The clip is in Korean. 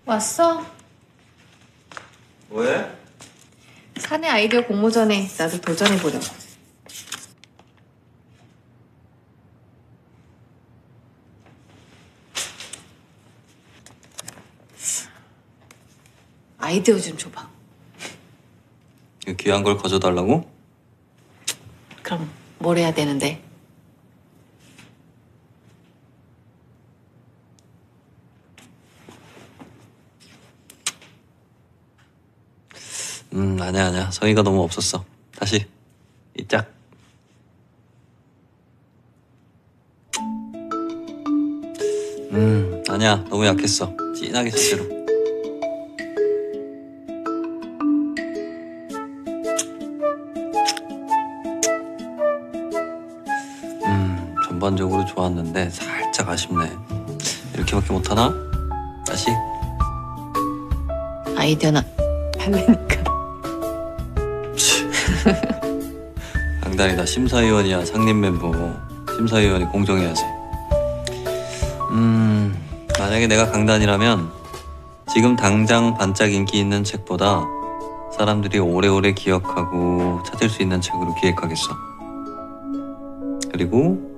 왔어? 뭐해? 사내 아이디어 공모전에 나도 도전해보려고. 아이디어 좀 줘봐. 이 귀한 걸 가져달라고? 그럼 뭘 해야 되는데? 아니야. 성의가 너무 없었어. 다시. 이 짝. 아니야. 너무 약했어. 진하게 제대로. 전반적으로 좋았는데 살짝 아쉽네. 이렇게밖에 못하나? 다시. 아이디어나 할래니까. 강단이다. 심사위원이야. 상임 멤버. 심사위원이 공정해야지. 만약에 내가 강단이라면 지금 당장 반짝 인기 있는 책보다 사람들이 오래오래 기억하고 찾을 수 있는 책으로 기획하겠어. 그리고